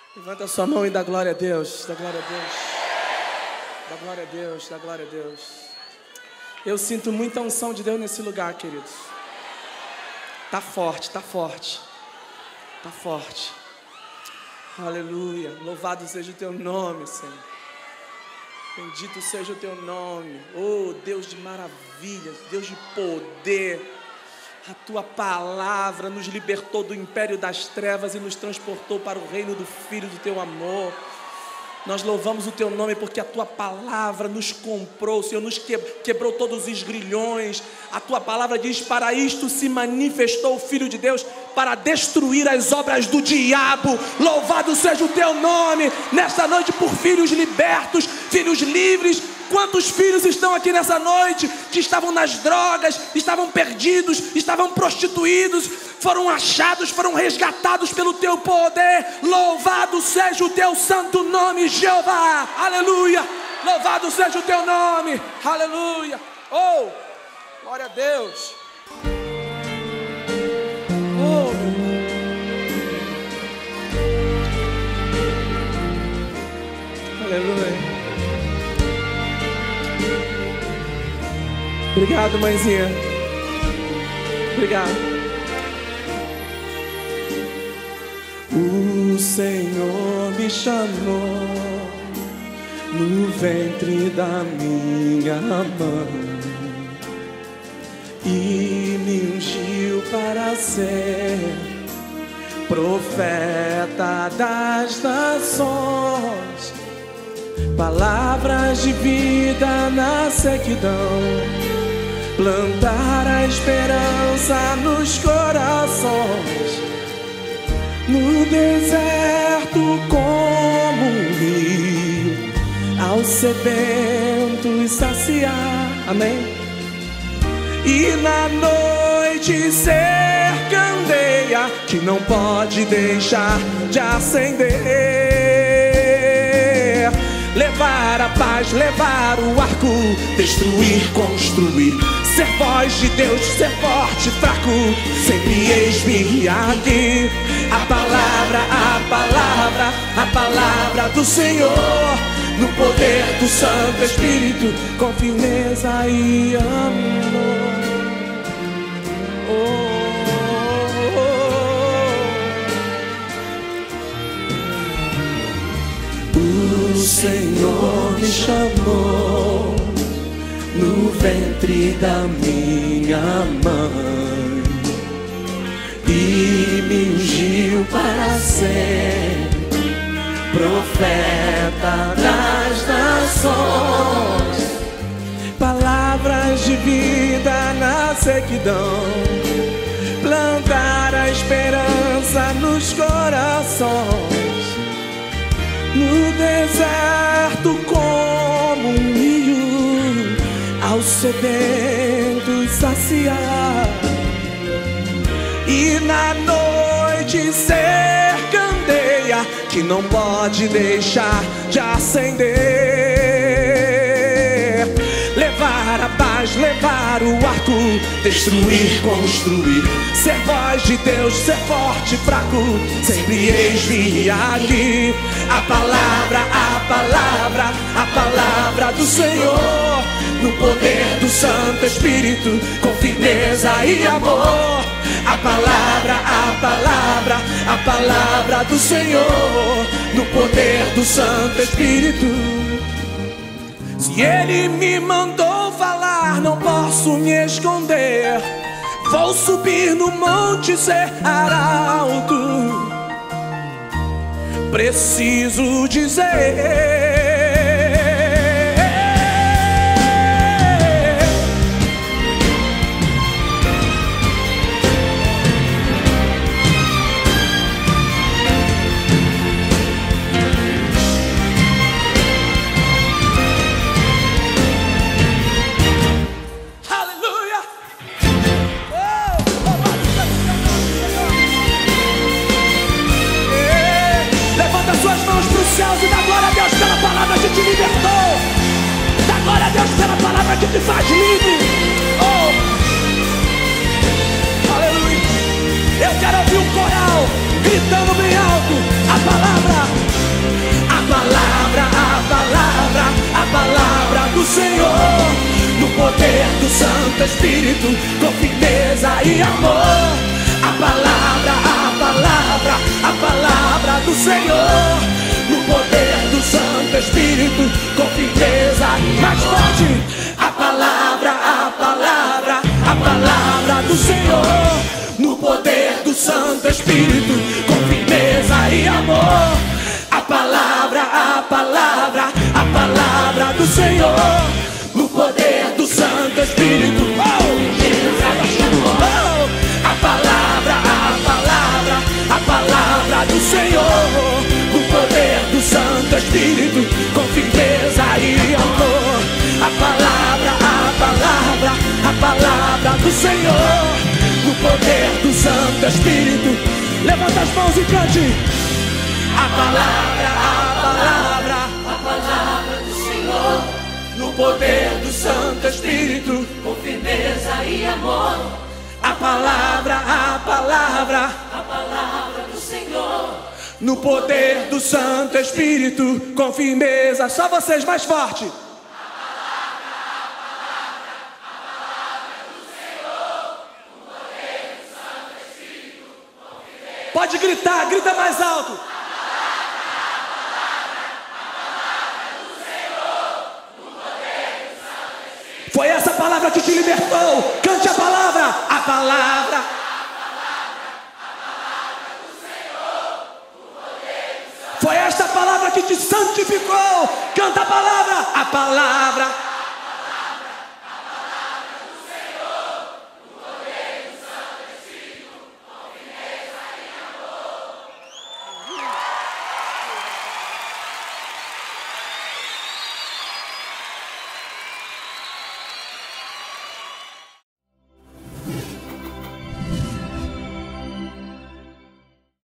Levanta a sua mão e dá glória a Deus. Dá glória a Deus. Dá glória a Deus. Dá glória a Deus. Eu sinto muita unção de Deus nesse lugar, queridos. Tá forte, tá forte. Tá forte. Aleluia. Louvado seja o teu nome, Senhor. Bendito seja o teu nome. Oh, Deus de maravilhas, Deus de poder. A tua palavra nos libertou do império das trevas e nos transportou para o reino do Filho do teu amor. Nós louvamos o teu nome porque a tua palavra nos comprou, Senhor, nos quebrou todos os grilhões. A tua palavra diz: para isto se manifestou o Filho de Deus, para destruir as obras do diabo. Louvado seja o teu nome nesta noite por filhos libertos, filhos livres. Quantos filhos estão aqui nessa noite que estavam nas drogas, estavam perdidos, estavam prostituídos, foram achados, foram resgatados pelo teu poder. Louvado seja o teu santo nome, Jeová. Aleluia. Louvado seja o teu nome. Aleluia. Oh, glória a Deus. Oh, aleluia. Obrigado, mãezinha. Obrigado. O Senhor me chamou no ventre da minha mãe e me ungiu para ser profeta das nações. Palavras de vida na sequidão, plantar a esperança nos corações, no deserto como um rio, aos sedentos saciar, amém? E na noite ser candeia que não pode deixar de acender. Levar a paz, levar o arco, destruir, construir, ser voz de Deus, ser forte, fraco, sempre eis-me aqui. A palavra, a palavra, a palavra do Senhor, no poder do Santo Espírito, com firmeza e amor. O Senhor me chamou no ventre da minha mãe e me ungiu para ser profeta das nações. Palavras de vida na sequidão, plantar a esperança nos corações, no deserto como um rio, aos sedentos saciar, e na noite ser candeia que não pode deixar de acender. Levar a paz, levar o arco, destruir, construir, ser voz de Deus, ser forte, fraco, sempre eis-me aqui. A palavra, a palavra, a palavra do Senhor, no poder do Santo Espírito, com firmeza e amor. A palavra, a palavra, a palavra do Senhor, no poder do Santo Espírito. Se Ele me mandou falar, não posso me esconder. Vou subir no monte, ser arauto. Preciso dizer. E dá glória a Deus pela palavra que te libertou. Dá glória a Deus pela palavra que te faz livre. Oh, aleluia. Eu quero ouvir um coral gritando bem alto a palavra. do Senhor, no poder do Santo Espírito, com firmeza e amor. A palavra do Senhor, no poder do Santo Espírito, com firmeza. Mais forte. A palavra do Senhor, no poder do Santo Espírito, com firmeza e amor. A palavra do Senhor, no poder do Santo Espírito. Oh! A palavra do Senhor, no poder do Santo Espírito, com firmeza e amor. A palavra do Senhor, no poder do Santo Espírito. Levanta as mãos e cante. A palavra do Senhor, no poder do Santo Espírito, com firmeza e amor. A palavra do Senhor, no poder do Santo Espírito, com firmeza. Só vocês, mais forte. A palavra do Senhor, no poder do Santo Espírito, com firmeza. Pode gritar, grita mais alto. Foi essa palavra que te libertou.